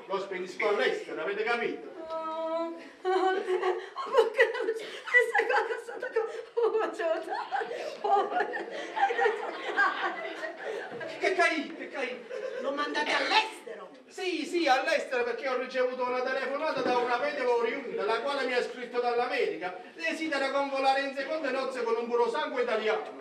lo spedisco all'estero, avete capito? Che caì? Lo mandate all'estero? Sì, all'estero, perché ho ricevuto una telefonata da una vedova oriunda, la quale mi ha scritto dall'America. Desidera convolare in seconde nozze con un purosangue italiano.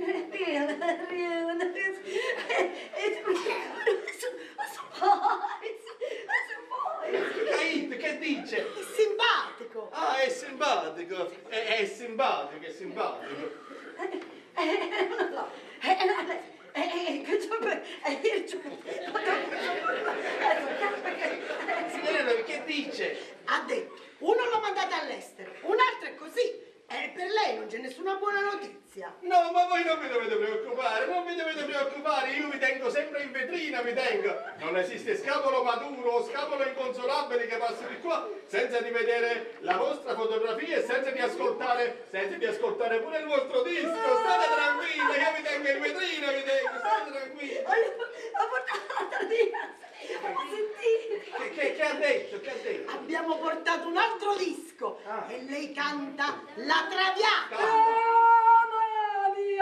Che dice? È simpatico. Ah, è simpatico. È simpatico. Non lo so. Signorina, che dice? Ha detto, uno lo mandate all'estero, un altro è così. E per lei non c'è nessuna buona notizia. No, ma voi non vi dovete preoccupare, io vi tengo sempre in vetrina, Non esiste scapolo maturo o scapolo inconsolabile che passi di qua senza di vedere la vostra fotografia e senza di ascoltare pure il vostro disco. State tranquilli, io vi tengo in vetrina, state tranquilli. Ho portato via. Che ha detto? Abbiamo portato un altro disco e lei canta La Traviata. No,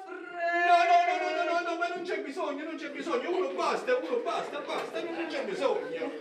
ma non c'è bisogno, uno basta, non c'è bisogno.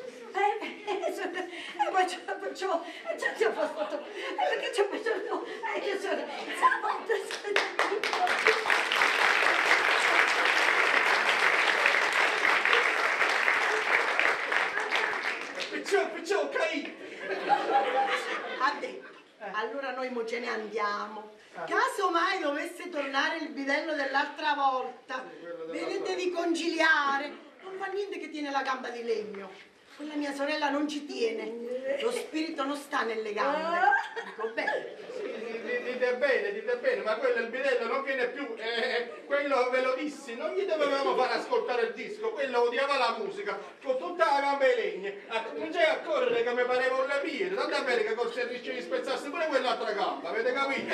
Perciò caì. Ha detto, allora noi mo ce ne andiamo. Caso mai dovesse tornare il bidello dell'altra volta, vedete di conciliare. Non fa niente che tiene la gamba di legno. Quella mia sorella non ci tiene. Lo spirito non sta nelle gambe. Dico bene. Dite bene, ma quello il bidello non viene più. Quello ve lo dissi, non gli dovevamo far ascoltare il disco, quello odiava la musica, con tutta la gamba di legno. Cominciai a correre che mi pareva un lepiere, tanto è vero che costringe di spezzarsi pure quell'altra gamba, avete capito?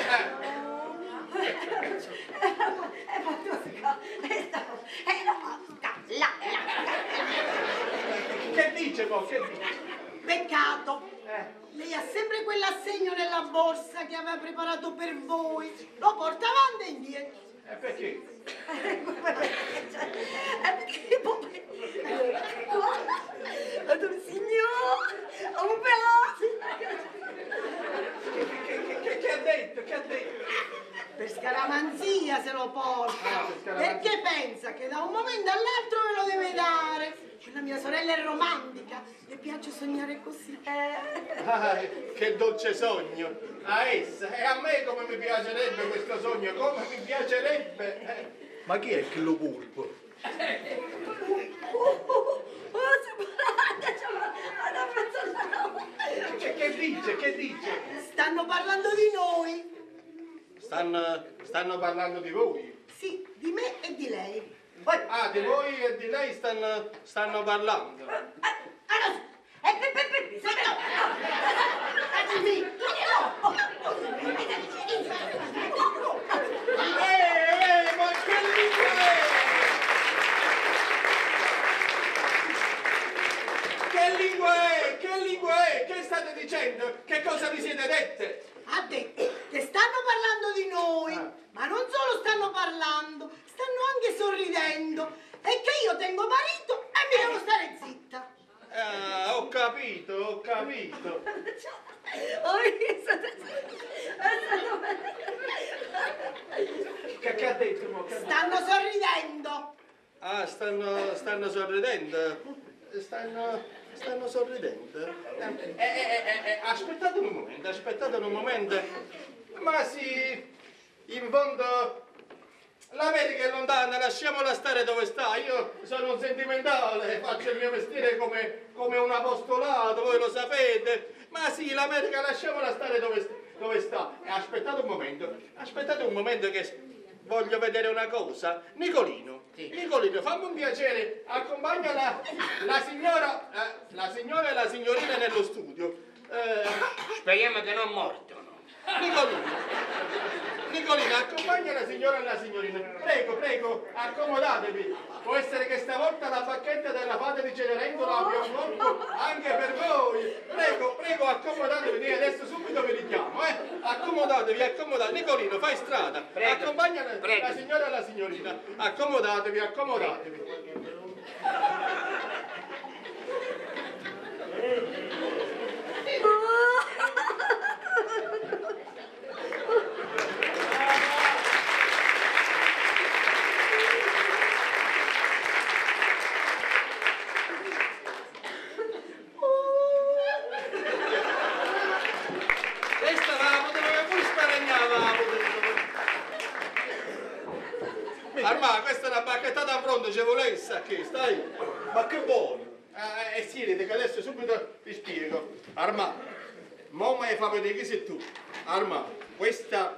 Che dice mo? Peccato. Lei ha sempre quell'assegno nella borsa che aveva preparato per voi. Lo porta avanti e indietro. E perché? Che ha detto? Per scaramanzia se lo porta. Perché pensa che da un momento all'altro me lo deve dare. Quella mia sorella è romantica, le piace sognare così. Che dolce sogno! A essa, e a me come mi piacerebbe questo sogno, come mi piacerebbe! Ma chi è quello pulpo? Che dice? Stanno parlando di noi. Stanno parlando di voi? Sì, di me e di lei. Ah, di voi e di lei stanno parlando. Ma che lingua è? Che lingua è? Che state dicendo? Che cosa vi siete dette? Ha detto che stanno parlando di noi, ma non solo stanno parlando, stanno anche sorridendo. E che io tengo marito e mi devo stare zitta. Ho capito. Che ha detto? Stanno sorridendo. Ah, stanno sorridendo? Stanno sorridendo? Aspettate un momento. Ma sì, in fondo l'America è lontana, lasciamola stare dove sta. Io sono un sentimentale, faccio il mio mestiere come un apostolato, voi lo sapete. Ma sì, l'America lasciamola stare dove sta. E aspettate un momento che voglio vedere una cosa. Nicolino, fammi un piacere, accompagna la signora e la signorina nello studio. Speriamo che non mordono. Nicolino, accompagna la signora e la signorina. Prego, accomodatevi. Può essere che stavolta la bacchetta della fata di Cenerentola abbia un colpo accomodatevi, accomodatevi. Nicolino, fai strada. Prego. Accompagna Prego. la signora e la signorina. Accomodatevi, accomodatevi. Questa la poteva pure sparagnare. Armà, questa è una bacchettata a fronte, ci volesse, che stai? Ma che buono! Siediti che adesso subito ti spiego. Armà, mo mi fa vedere chi sei tu. Armà, questa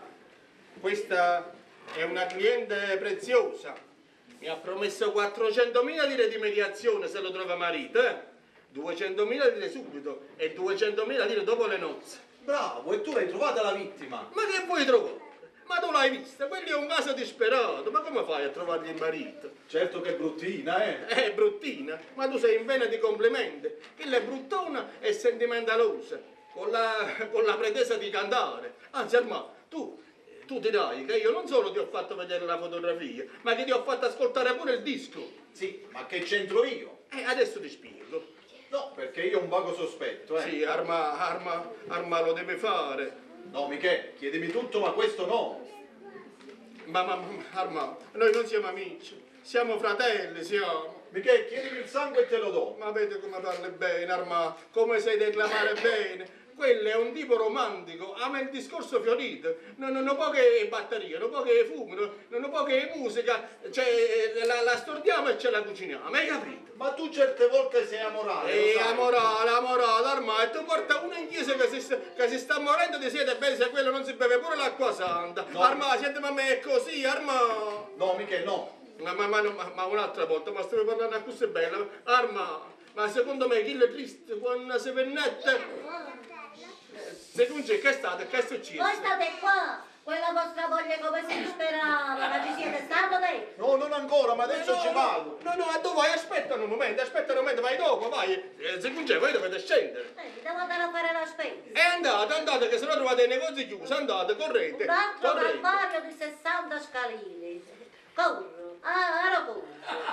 è una cliente preziosa. Mi ha promesso 400.000 lire di mediazione se lo trova marito, 200.000 lire subito e 200.000 lire dopo le nozze. Bravo, e tu l'hai trovata la vittima? Ma che vuoi trovare? Ma tu l'hai vista? Quello è un caso disperato. Ma come fai a trovargli il marito? Certo che è bruttina, eh? È bruttina, ma tu sei in vena di complimenti. Quella è bruttona e sentimentalosa, con la pretesa di cantare. Anzi, Armà, tu dirai che io non solo ti ho fatto vedere la fotografia, ma che ti ho fatto ascoltare pure il disco. Sì, ma che c'entro io? Adesso ti spiego. No, perché io ho un vago sospetto, eh? Sì, Armà lo deve fare. No, Michele, chiedimi tutto, ma questo no. Ma Armà, noi non siamo amici, siamo fratelli, siamo. Michele, chiedimi il sangue e te lo do. Ma vedi come parli bene, Armà, come sai declamare bene. Quello è un tipo romantico, ama il discorso fiorito, non può che batteria, non può che fumo, non può che musica, cioè la stordiamo e ce la cuciniamo, hai capito? Ma tu certe volte sei amorale, lo sai. Amorale, Armà, e tu porta uno in chiesa che si sta morendo di sete, bene se quello non si beve pure l'acqua santa. No. Armà, senti, ma me è così, Armà. No, Michele, no. Ma un'altra volta, ma stiamo parlando a così bella. Armà, ma secondo me chi è triste quando si vennette? Secondo te che è stato? Che è successo? Voi state qua, quella vostra moglie come si sperava, ma ci siete stato te? No, non ancora, ma adesso ci vado. No, a dove vai? Aspetta un momento, vai dopo, vai. Secondo te voi dovete scendere. Devo andare a fare la spesa. E andate, che se no trovate i negozi chiusi, andate, correte. Un altro correte. calvario di 60 scalini. Corro, ero corro.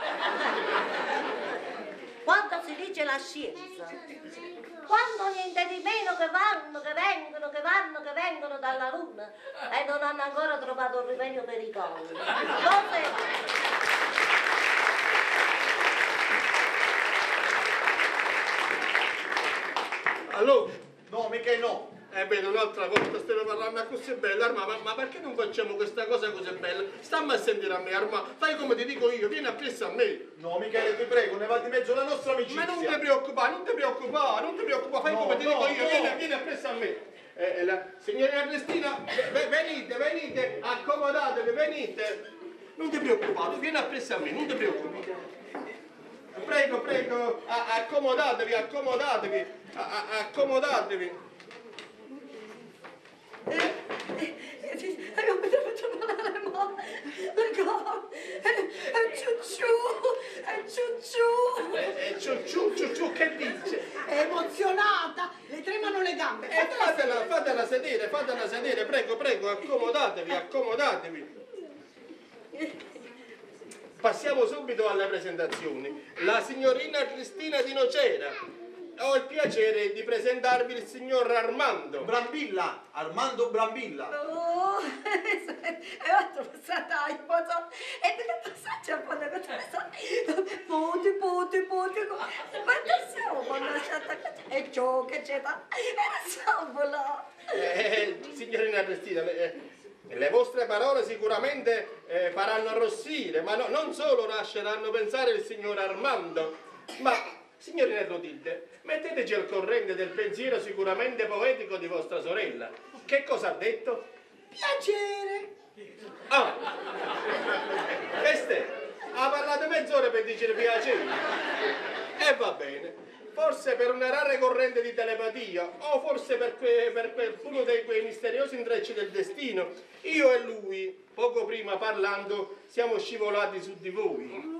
Quando si dice la scienza, quando niente di meno che vengono dalla luna e non hanno ancora trovato il rimedio per i colli. Allora? No, Michele, no. Bene, un'altra volta stiamo parlando a così bella, Armà, ma perché non facciamo questa cosa così bella? Stammi a sentire a me, Armà, fai come ti dico io, vieni appresso a me. No, Michele, ti prego, ne va di mezzo la nostra amicizia. Ma non ti preoccupare, fai come ti dico io, vieni appresso a me. Signorina Cristina, venite, accomodatevi, venite. Non ti preoccupare, vieni appresso a me, non ti preoccupare. Prego, accomodatevi. Io mi devo trovare le gambe, Ciucciù, che dice? È emozionata, le tremano le gambe. Fatela sedere, prego, accomodatevi. Passiamo subito alle presentazioni. La signorina Cristina di Nocera. Ho il piacere di presentarvi il signor Armando. Brambilla, Armando Brambilla. Oh, è altro passata in moto e deve passarci un po' di puti, quando siamo lasciata e ciò che c'è da Signorina Cristina, le vostre parole sicuramente faranno arrossire, ma non solo lasceranno pensare il signor Armando, ma, signorina Clotilde, metteteci al corrente del pensiero sicuramente poetico di vostra sorella. Che cosa ha detto? Piacere. Ah! Ha parlato mezz'ora per dire piacere. E va bene. Forse per una rara corrente di telepatia, o forse per uno di quei misteriosi intrecci del destino, io e lui, poco prima parlando, siamo scivolati su di voi.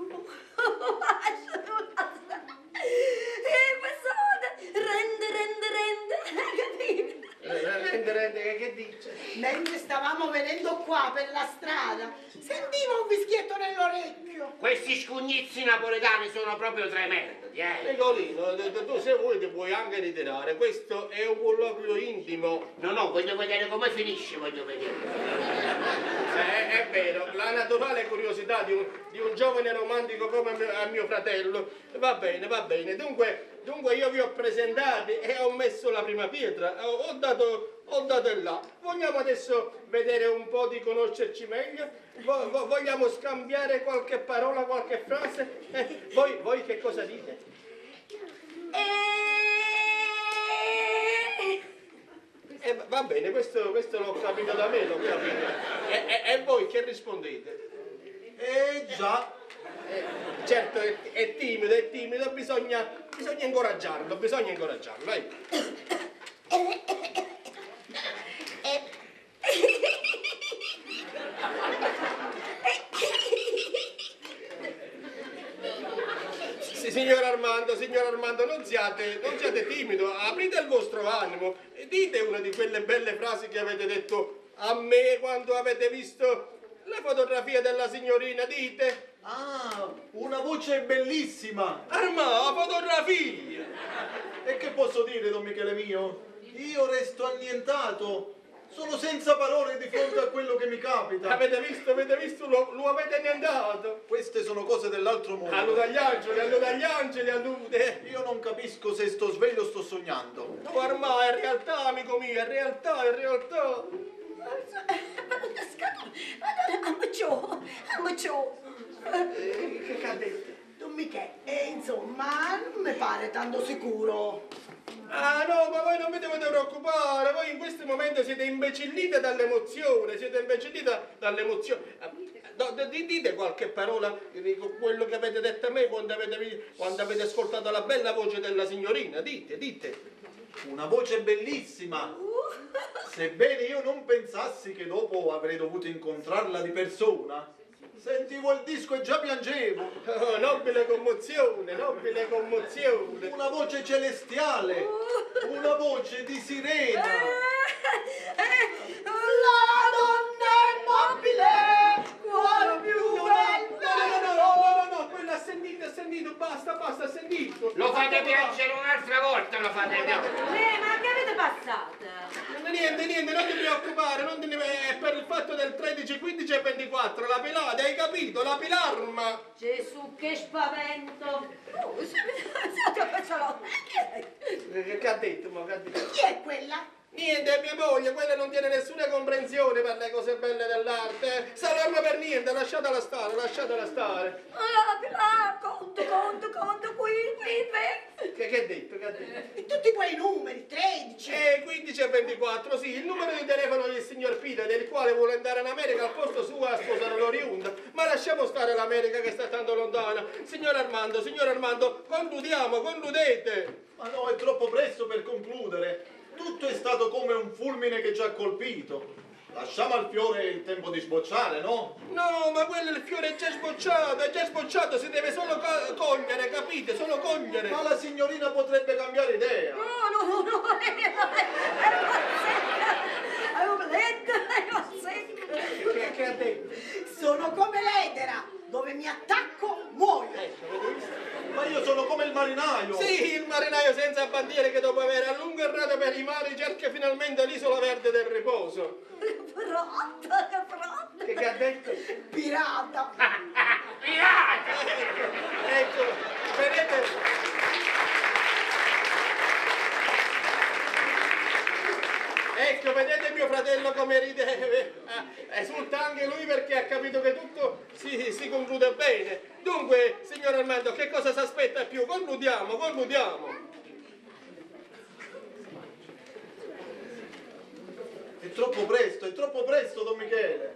rende, che dice? Mentre stavamo venendo qua per la strada, sentivo un fischietto nell'orecchio. Questi scugnizi napoletani sono proprio tremendi, Nicolino, tu se vuoi ti puoi anche ritirare, questo è un colloquio intimo. No, voglio vedere come finisce, voglio vedere. È vero, la naturale curiosità di un giovane romantico come mio fratello. Va bene, va bene. Dunque io vi ho presentati e ho messo la prima pietra, ho dato il là. Vogliamo adesso vedere un po' di conoscerci meglio? Vogliamo scambiare qualche parola, qualche frase? Voi che cosa dite? Va bene, questo l'ho capito da me, l'ho capito. E voi che rispondete? Già. Certo, è timido, bisogna incoraggiarlo, vai. Sì, signor Armando, non siate timido, aprite il vostro animo e dite una di quelle belle frasi che avete detto a me quando avete visto la fotografia della signorina, dite. Ah, una voce bellissima. Armà, fotografia! E che posso dire, Don Michele mio? Io resto annientato. Sono senza parole di fronte a quello che mi capita. Avete visto, lo avete annientato. Queste sono cose dell'altro mondo. Allude agli angeli, allude. Io non capisco se sto sveglio o sto sognando. No, Armà, è realtà, amico mio, è realtà. Ammuccio. Che ha detto? Don Michele, insomma, non mi pare tanto sicuro. Ah no, ma voi non vi dovete preoccupare, voi in questo momento siete imbecillite dall'emozione, Dite qualche parola, quello che avete detto a me quando avete ascoltato la bella voce della signorina, dite. Una voce bellissima. Sebbene io non pensassi che dopo avrei dovuto incontrarla di persona, sentivo il disco e già piangevo. Oh, nobile commozione. Una voce celestiale, una voce di sirena. La donna è mobile, cuore più bello. No, quello ha sentito, basta, ha sentito. Lo fate piangere un'altra volta, lo fate piangere. Ma che avete passato? Niente, non ti preoccupare, è per il fatto del 13, 15 e 24, la pelata, hai capito? La pilarma! Gesù, che spavento! Che ha detto, mo? Che ha detto? Chi è quella? Niente, mia moglie, quella non tiene nessuna comprensione per le cose belle dell'arte. Salerma per niente, lasciatela stare. Conto, qui. Che ha detto? E tutti quei numeri, 13. 15 e 24, sì, il numero di telefono del signor Peter, del quale vuole andare in America al posto suo a sposare l'oriunda. Ma lasciamo stare l'America che sta tanto lontana. Signor Armando, concludete. Ma no, è troppo presto per concludere. Tutto è stato come un fulmine che ci ha colpito. Lasciamo al fiore il tempo di sbocciare, no? No, ma quello il fiore è già sbocciato, si deve solo cogliere, capite? Solo cogliere. Ma la signorina potrebbe cambiare idea. No, avevo letto. Che ha detto? Sono come l'edera, dove mi attacco muoio. Avete visto? Ma io sono come il marinaio. Sì, il marinaio senza bandiere che dopo aver a lungo errato per i mari cerca finalmente l'isola verde del riposo. Frotta. Che ha detto? Pirata. Ecco, vedete? Ecco, vedete mio fratello come ride? Esulta anche lui perché ha capito che tutto si conclude bene. Dunque, signor Armando, che cosa si aspetta più? Concludiamo. È troppo presto, Don Michele.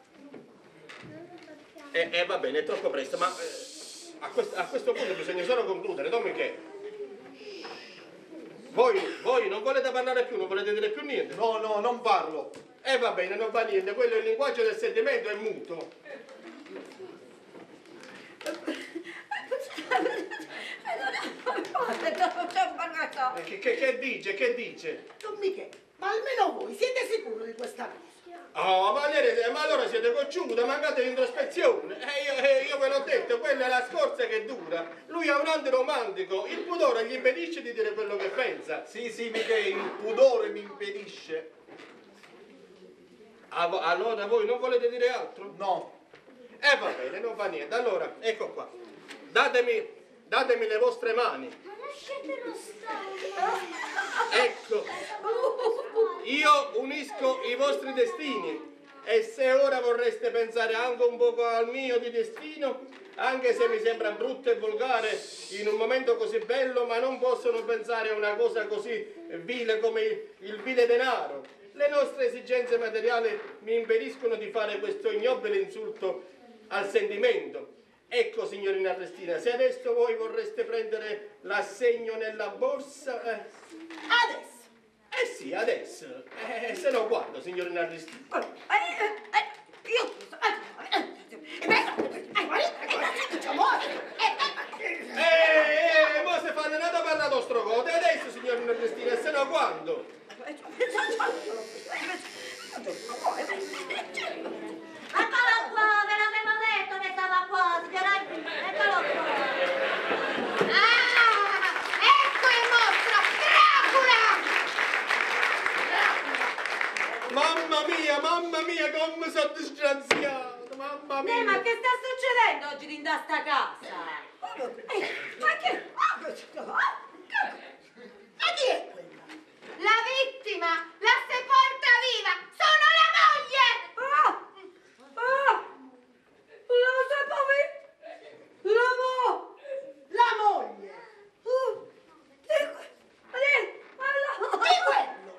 Va bene, è troppo presto, ma a questo punto bisogna solo concludere, Don Michele. Voi non volete parlare più, non volete dire più niente? No, non parlo. Va bene, non fa niente, quello è il linguaggio del sentimento, è muto. Che dice? Don Michele, Ma almeno voi siete sicuri di questa cosa? Oh, ma allora siete cocciuta, mancate di introspezione. Io ve l'ho detto, quella è la scorza che dura. Lui è un antiromantico, il pudore gli impedisce di dire quello che pensa. Sì, Michele, il pudore mi impedisce. Allora voi non volete dire altro? No. Va bene, non fa niente. Allora, ecco qua. Datemi le vostre mani. Ma lasciatelo stare. Ecco. Io unisco i vostri destini. E se ora vorreste pensare anche un poco al mio di destino, anche se mi sembra brutto e volgare in un momento così bello, ma non possono pensare a una cosa così vile come il vile denaro. Le nostre esigenze materiali mi impediscono di fare questo ignobile insulto al sentimento. Ecco, signorina Ernestina, se adesso voi vorreste prendere l'assegno nella borsa... Adesso! Sì, adesso. Se no guardo, signorina Ernestina. Ma se fanno nata per la nostra coda, adesso, signorina Ernestina, se no quando? Eccolo qua, ve l'avevo detto che stava qua, signora. Eccolo qua. Ecco il mostro, Dracula! Mamma mia, come sono disgraziato, mamma mia. Ma che sta succedendo oggi in sta casa? Ma che... Ma chi è quella? La vittima l'ha sepolta viva! Sono la moglie! La moglie! Chi è quello?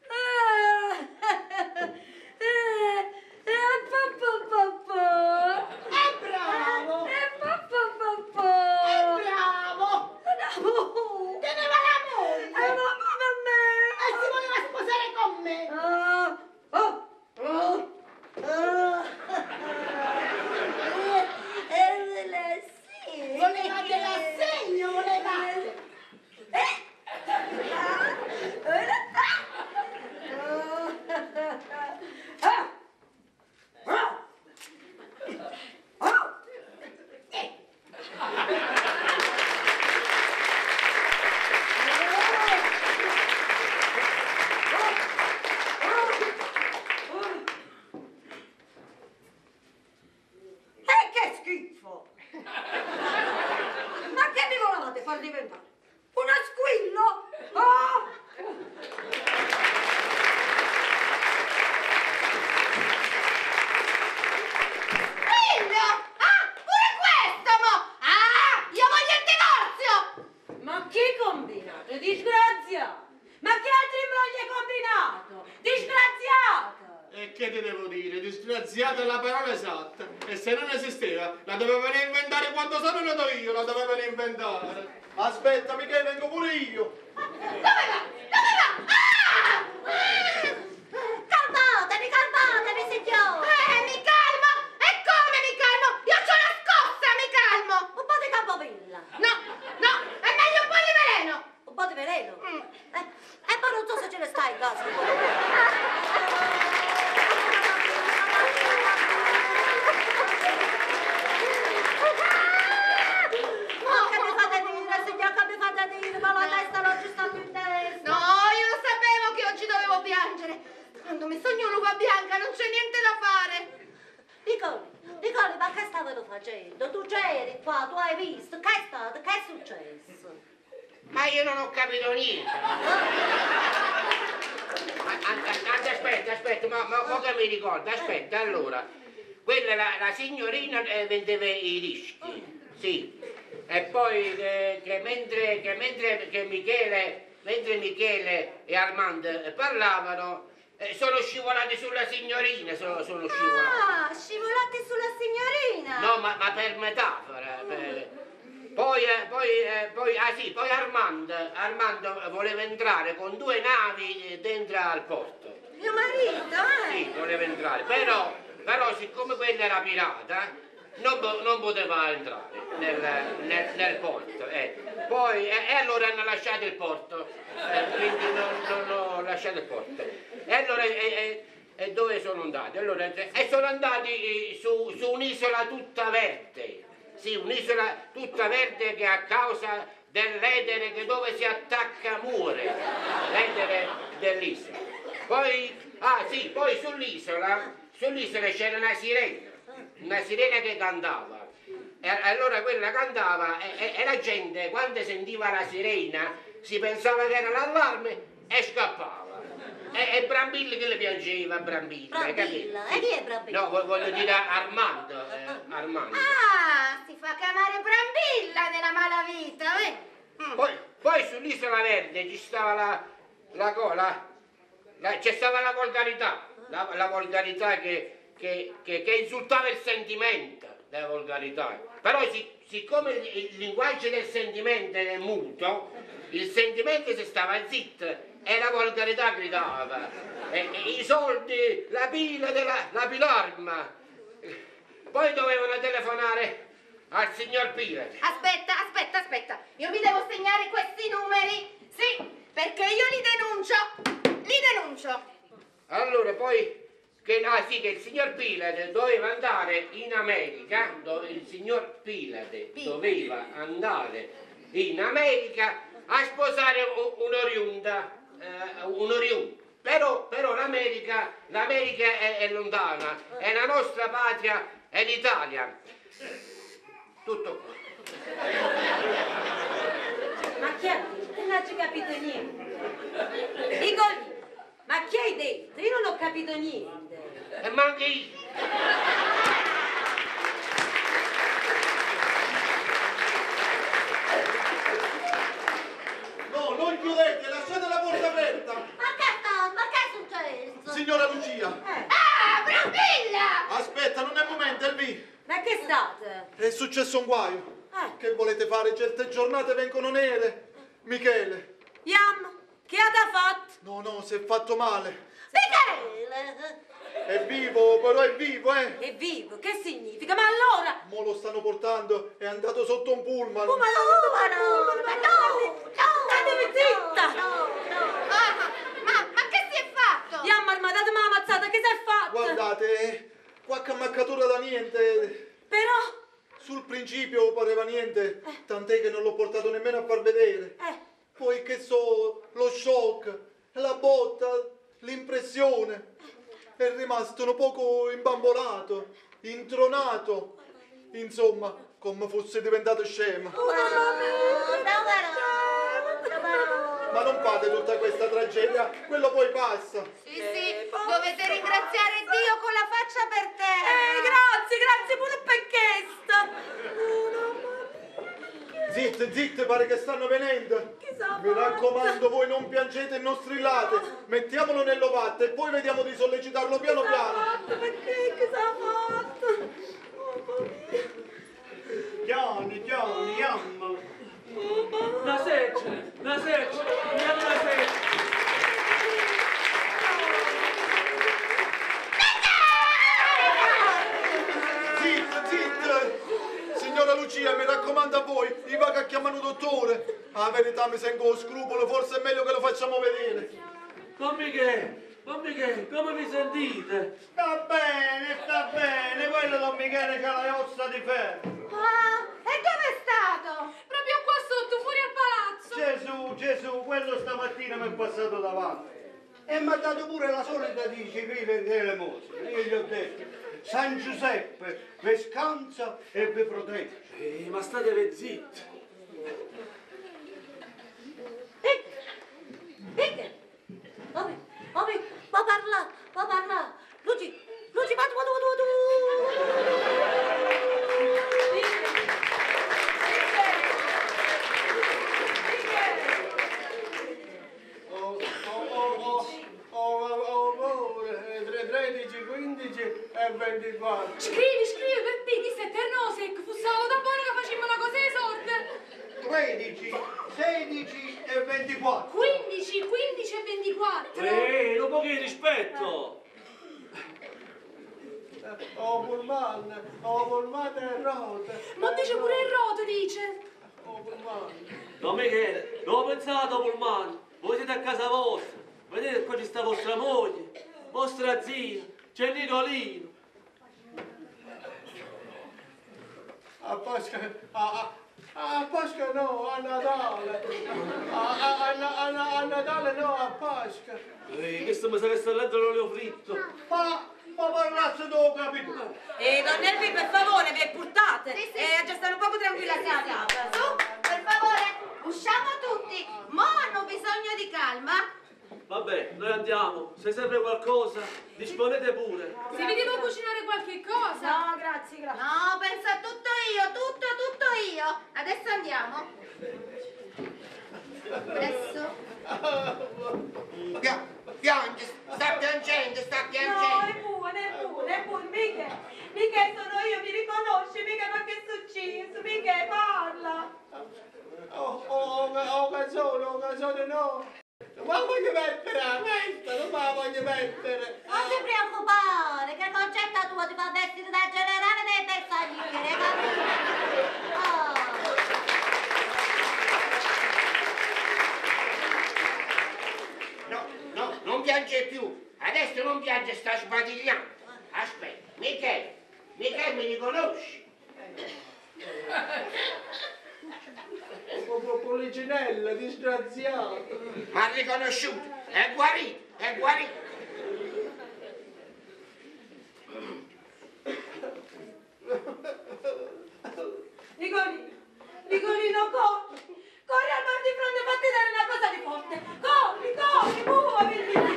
È bravo! Teneva la moglie! E si voleva sposare con me! Voleva dell'assegno, voleva! Che schifo! Ma che mi volevate far diventare? Una squillo? Figlio! Pure questo, mo! Io voglio il divorzio! Ma chi combinato? Disgraziato! Ma che altri imbrogli hai combinato? Disgraziato! E che ti devo dire? Disgraziata è la parola esatta. E se non esisteva, la dovevano inventare quando sono nato io, la dovevano inventare. Aspetta, Michele, vengo pure io. Dove va? Calmatevi, signore! Mi calmo? E come mi calmo? Io c'ho la scossa, mi calmo! Un po' di capovilla. No, è meglio un po' di veleno. Un po' di veleno? Ma non so se ce ne sta in casa. Ma la testa non ci sta più in testa. No, io lo sapevo che oggi dovevo piangere. Quando mi sogno l'uva bianca non c'è niente da fare. Nicoli, ma che stavano facendo? Tu c'eri qua, tu hai visto? Che è stato? Che è successo? Ma io non ho capito niente. Aspetta, ma che mi ricordo? Aspetta, allora. Quella, la signorina vendeva i dischi, sì. E poi mentre Michele e Armand parlavano, sono scivolati sulla signorina, sono scivolati. Scivolati sulla signorina? No, ma per metafora. Poi Armando voleva entrare con 2 navi dentro al porto. Mio marito, Sì, voleva entrare, però siccome quella era pirata, non poteva entrare nel porto. Poi, e allora hanno lasciato il porto, quindi non ho lasciato il porto. E allora, e dove sono andati? Allora, e sono andati su un'isola tutta verde. Sì, un'isola tutta verde che a causa dell'edere che dove si attacca muore, l'edere dell'isola. Poi, poi sull'isola c'era una sirena che cantava. E allora quella cantava e la gente quando sentiva la sirena si pensava che era l'allarme e scappava. E Brambilla che le piangeva, Brambilla, hai capito? Brambilla? E chi è Brambilla? No, voglio dire Armando, Armando. Ah, si fa chiamare Brambilla nella malavita, Poi sull'isola verde ci stava c'è stata la volgarità, la volgarità che insultava il sentimento, la volgarità. Però siccome il linguaggio del sentimento è muto, il sentimento si stava zitto e la volgarità gridava. E i soldi, la pilarma. Poi dovevano telefonare al signor Pilate. Aspetta. Io mi devo segnare questi numeri. Sì, perché io li denuncio. Allora poi che il signor Pilate doveva andare in America, il signor Pilate doveva andare in America a sposare un'oriunda. Però l'America è lontana e la nostra patria è l'Italia. Tutto qua. Ma chi ha detto? Non ho capito niente. Dico lì, ma chi hai detto? Io non ho capito niente. E manca io. No, non chiudete, lasciate la porta aperta. Ma che è successo? Signora Lucia. Ah, Brambilla! Aspetta, non è il momento, Elvi. Ma che state? È successo un guaio. Che volete fare? Certe giornate vengono nere. Michele. Yam, che ha da fatto? No, si è fatto male. Michele! È vivo, però è vivo, È vivo, che significa? Ma allora? Mo lo stanno portando, è andato sotto un pullman. Oh, ma no! Statevi zitta! Ma che si è fatto? Yam, armatatemi la mazzata, che si è fatto? Guardate, qualche ammaccatura da niente. Però? Sul principio pareva niente, tant'è che non l'ho portato nemmeno a far vedere. Poi che so, lo shock, la botta, l'impressione. È rimasto un poco imbambolato, intronato. Insomma, come fosse diventato scemo. Ma non fate tutta questa tragedia, quello poi passa. Sì, dovete ringraziare Dio con la faccia per terra. Grazie pure per questo. Zitte, pare che stanno venendo. Mi raccomando, voi non piangete e non strillate. Mettiamolo nell'ovatta e poi vediamo di sollecitarlo piano piano. Perché? Che s'ha fatto? Gianni, yamma. Una seccia, andiamo una seccia. Zitta! Signora Lucia, mi raccomando a voi, vi va che chiamano dottore. La verità mi sento scrupolo, forse è meglio che lo facciamo vedere. Come che, come vi sentite? Sta bene, quello Don Michele c'ha le ossa di ferro. Ah, e dove è stato? Proprio qua sotto, fuori al palazzo. Gesù, quello stamattina mi è passato davanti. E mi ha dato pure la solita di civile elemosina. Io gli ho detto, San Giuseppe vi scansa e vi protegge. Ma state zitti. Perché? Va parla. Luci, va tu. Oh, 13, 15 e 24. Scrivi, Peppi, chi sei Ternose, che fossavo da buono che facciamo una cosa di sorte. 13, 16 e 24. 15 e 24. Un po' di rispetto. pullman è rota. Ma dice pure il roto, dice. Oh, pullman. Don Michele, non pensate Pullman, voi siete a casa vostra, vedete qua ci sta vostra moglie, vostra zia, c'è Nicolino. A Pasqua no, a Natale. A Natale no, a Pasqua. Questo mi sareste letto l'olio fritto. Ma parlasse tu, capito? Don Elvi, per favore, vi portate. Sì, sì. Già stanno poco tranquilla a casa. Su, per favore, usciamo tutti. Mo hanno bisogno di calma. Vabbè, noi andiamo, se serve qualcosa, disponete pure. Se vi devo cucinare qualche cosa. No, grazie, grazie. No, pensa tutto io, tutto io. Adesso andiamo. Adesso. Piange, sta piangendo, sta No, piangendo. è buono, mica sono io, mi riconosci, mica ma che è successo, mica parla. Canzone no. Ma voglio mettere la testa, non la voglio mettere. Non ti preoccupare, che concetta tua ti fa vestire da generale dei bersaglieri, capito? No, non piange più. Adesso non piange, sta sbadigliando. Aspetta, Michele mi riconosci? Policinella, disgraziato. Ma ha riconosciuto, è guarito. Nicolino, corri al bar di fronte e fatti dare una cosa di forte. Corri, muoviti.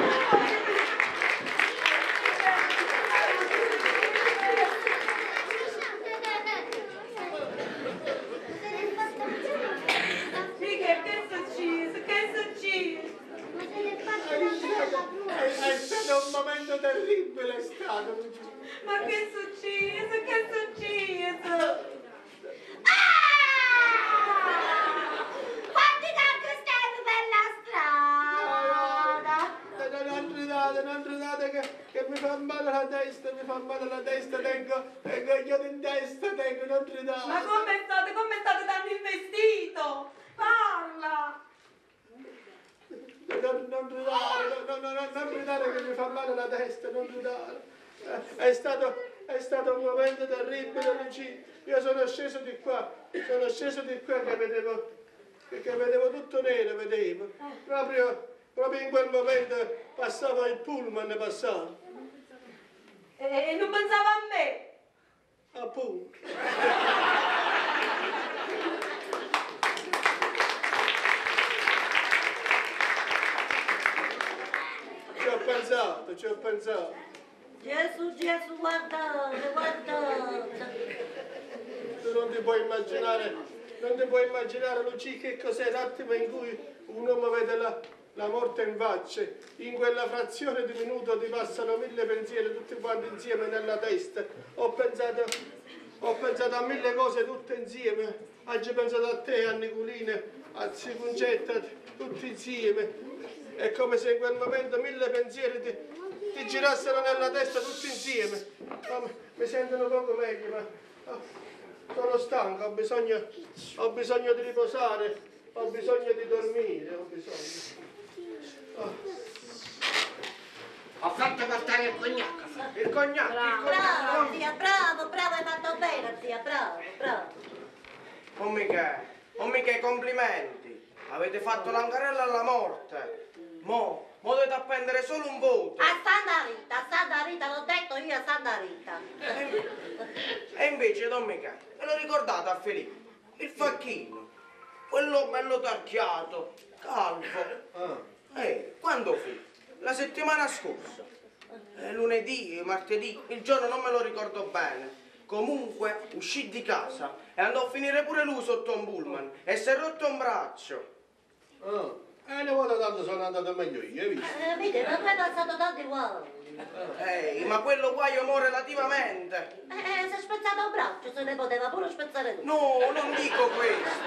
È stato un momento terribile, è stato. Ma che successo? Quanti tanti stai per la strada? Non gridate che mi fa male la testa, tengo io in testa, non gridate. Ma come state tanto investito? Parla! Non gridare che mi fa male la testa, non gridare. È stato un momento terribile, Lucia. Io sono sceso di qua che vedevo tutto nero, vedevo. Proprio in quel momento passava il pullman, passava. E non pensava a me? Appunto. Ci ho pensato. Gesù, guardate. Tu non ti puoi immaginare, Lucia, che cos'è l'attimo in cui un uomo vede la morte in faccia. In quella frazione di minuto ti passano 1000 pensieri tutti quanti insieme nella testa. Ho pensato a 1000 cose tutte insieme. Oggi pensato a te, a Nicolina, a zia Concetta, tutti insieme. È come se in quel momento 1000 pensieri ti girassero nella testa tutti insieme. Mi sento un poco meglio, ma sono stanco, ho bisogno di riposare, ho bisogno di dormire, Ho fatto portare il cognac. Il cognac. Bravo, zia, bravo, hai fatto bene, zia, bravo. Oh mica, complimenti. Avete fatto l'angarella alla morte. Mo dovete appendere solo un voto. A Santa Rita, l'ho detto io a Santa Rita. E invece, Don Michele, ve lo ricordate a Filippo? Il facchino, quello bello tarchiato, calvo. Quando fu? La settimana scorsa. Lunedì, martedì, il giorno non me lo ricordo bene. Comunque uscì di casa e andò a finire pure lui sotto un pullman e si è rotto un braccio. Una volta tanto sono andato meglio io, hai visto? Vedi, non è passato tanto uguale. Ma quello guaio mo relativamente. Si è spezzato un braccio, se ne poteva pure spezzare tu. No, non dico questo.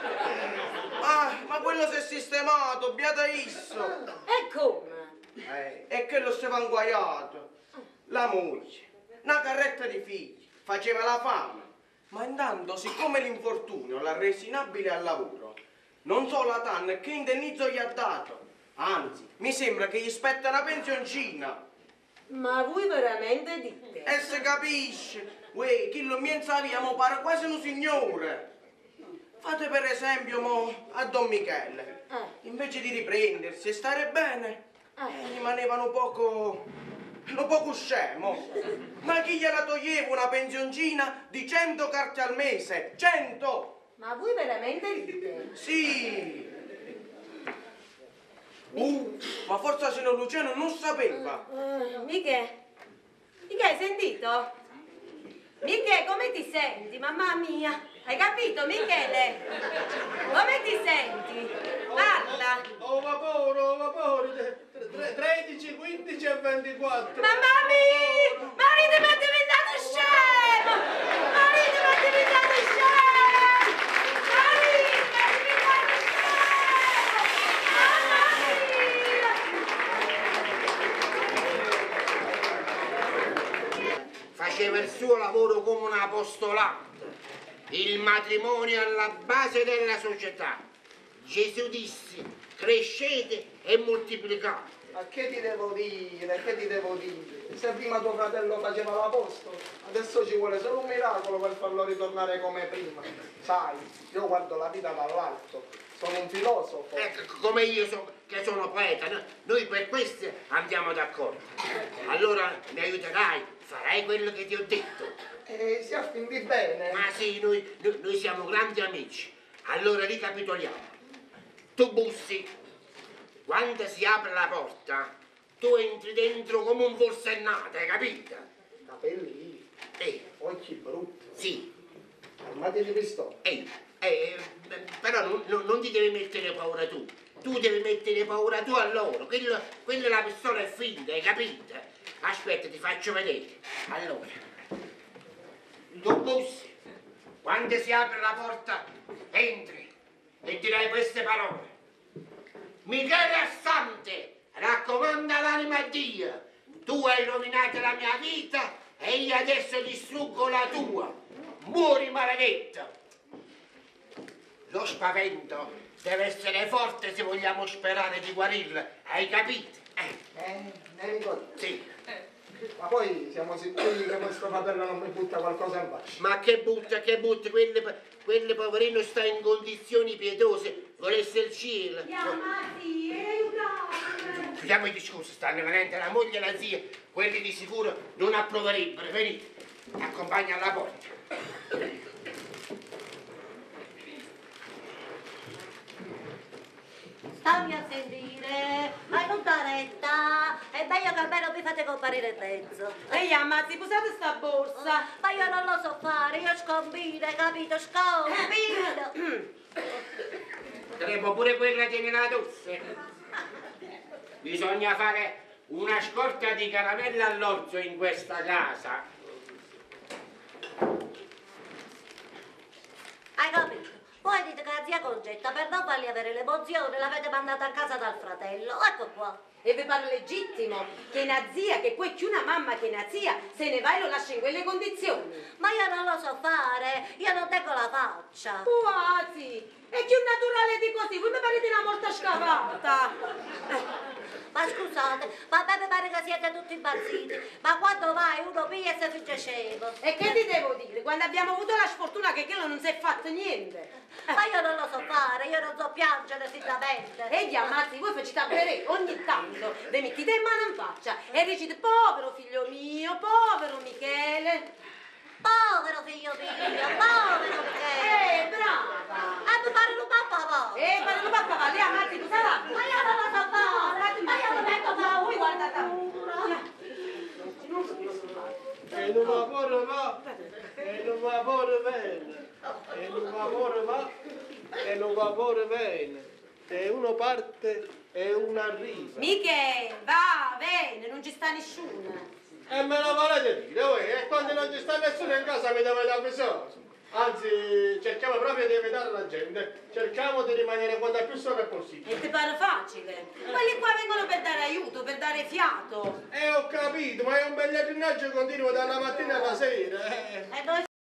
Ma quello si è sistemato, beata isso. E come? E quello si è vanguaiato. La moglie. una carretta di figli, faceva la fame. Ma intanto, siccome l'infortunio l'ha resa inabile al lavoro, non so la TAN che indennizzo gli ha dato. Anzi, mi sembra che gli spetta una pensioncina. Ma voi veramente dite? E se capisce, uè, chi lo mienza via mo pare quasi un signore. Fate per esempio mo a Don Michele, invece di riprendersi e stare bene, rimaneva un poco scemo. Ma chi gliela toglieva una pensioncina di 100 carte al mese? 100! Ma voi veramente dite? Sì! Ma forse signor Luciano non sapeva. Miche, hai sentito? Miche, come ti senti? Mamma mia, hai capito, Michele? Come ti senti? Parla. Oh vapore, 13, 15 e 24. Mamma mia, marito mi è diventato scemo! Marito mi è diventato scemo! Marito mi è diventato scemo! Mamma mia! Faceva il suo lavoro come un apostolato. Il matrimonio è alla base della società. Gesù disse: crescete e moltiplicate. Ma che ti devo dire? Che ti devo dire? Se prima tuo fratello faceva l'apostolo, adesso ci vuole solo un miracolo per farlo ritornare come prima. Sai, io guardo la vita dall'alto, sono un filosofo. Come io che sono poeta, no? Noi per questo andiamo d'accordo. Allora mi aiuterai, farai quello che ti ho detto. Si affindi bene. Ma sì, noi siamo grandi amici. Allora ricapitoliamo. Tu bussi, quando si apre la porta, tu entri dentro come un forsennato, hai capito? Capelli, occhi brutti. Sì. Armati di pistola. Però non ti devi mettere paura tu. Tu devi mettere paura tu a loro. Quella la pistola è finta, hai capito? Aspetta, ti faccio vedere. Allora, tu bussi, quando si apre la porta, entri e dirai queste parole. Michele Assante, raccomanda l'anima a Dio. Tu hai rovinato la mia vita e io adesso distruggo la tua. Muori maledetto. Lo spavento deve essere forte se vogliamo sperare di guarirla. Hai capito? Ne ricordo. Sì. Ma poi siamo sicuri che questo fratello non mi butta qualcosa in faccia? Ma che butta, quelle poverino sta in condizioni pietose, volesse il cielo. Chiamati, aiutatemi! Chiamo i discorsi, stanno venendo la moglie e la zia, quelli di sicuro non approverebbero. Venite, accompagna alla porta. Stammi a sentire, hai tutta retta, è meglio che almeno mi fate comparire in mezzo. Ehi, ammazzi, posate sta borsa. Ma io non lo so fare, io scombino, hai capito? Scombino. Crepo pure quella che nella tosse. Bisogna fare una scorta di caramelle all'orzo in questa casa. Hai capito? Poi dite che la zia Concetta, per non fargli avere l'emozione, l'avete mandata a casa dal fratello. Ecco qua. E vi pare legittimo che una zia, che poi più una mamma che una zia, se ne va e lo lascia in quelle condizioni? Ma io non lo so fare, io non tengo la faccia. Quasi! È più naturale di così, voi mi parete una morta scavata. Ma scusate, ma a me mi pare che siete tutti impazziti. Ma quando vai uno piglia e si finge scemo. E che ti devo dire? Quando abbiamo avuto la sfortuna che quello non si è fatto niente. Ma io non lo so fare, io non so piangere sinceramente. E gli ammazzi, voi facete a bere ogni tanto, vi mettete in mano in faccia e dicete: povero figlio mio, povero Michele. Povero figlio mio, povero Michele. Brava. Mi pare un papà va. Ma non papà va, lì ammazzi, tu sarà. Ma io non lo so fare, ma io non vengo da voi, guardate. E non vapore va, e non vapore viene, e non vapore va, e non vapore viene. E uno parte e uno arriva. Michele, va, bene, non ci sta nessuno. E me lo volete dire, voi? E quando non ci sta nessuno in casa mi dovete avvisare. Anzi, cerchiamo proprio di evitare la gente. Cerchiamo di rimanere quanto più sopra possibile. E ti pare facile? Quelli qua vengono per dare aiuto, per dare fiato. Ho capito, ma è un pellegrinaggio continuo dalla mattina alla sera. E dove